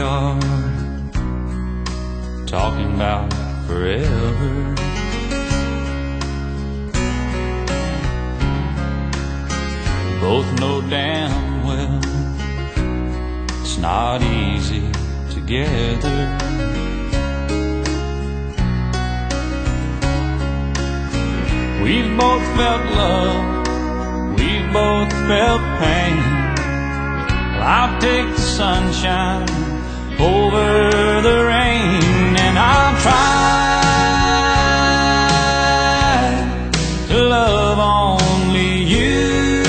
yard, talking about forever. Both know damn well it's not easy together. We've both felt love, we've both felt pain. Well, I'll take the sunshine over the rain, and I'll try to love only you,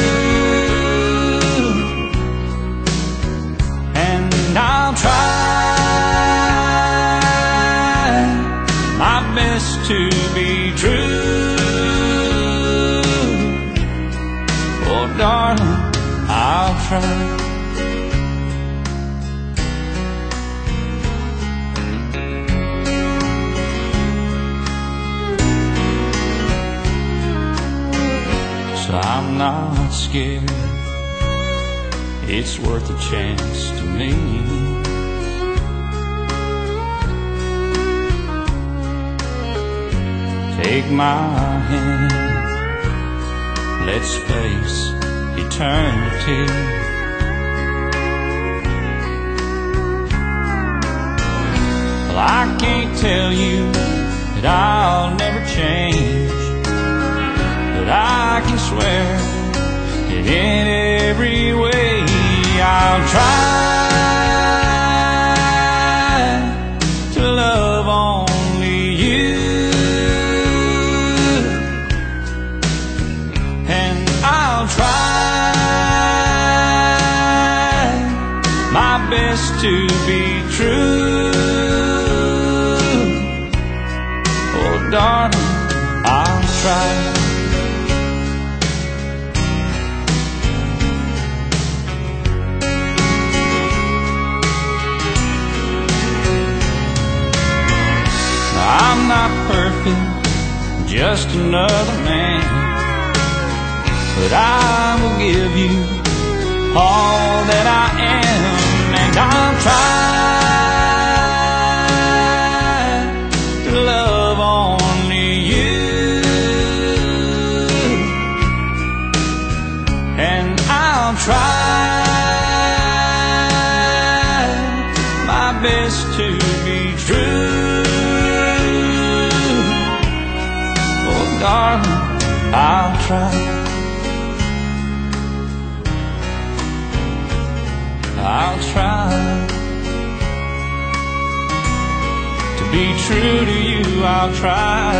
and I'll try my best to be true. Oh, darling, I'll try. So I'm not scared, it's worth a chance to me. Take my hand, let's face eternity. Well, I can't tell you that I'll never change, but I can swear that in every way I'll try to love only you, and I'll try my best to be true. Oh, darling, I'll try. I'm not perfect, just another man, but I will give you all that I am, and I'll try to love only you, and I'll try my best to be true. Darling, I'll try. I'll try to be true to you. I'll try.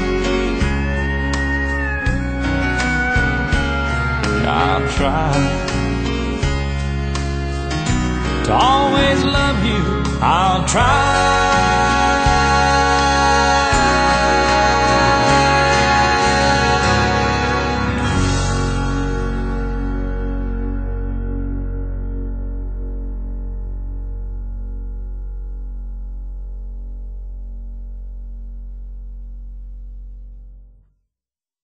I'll try to always love you. I'll try.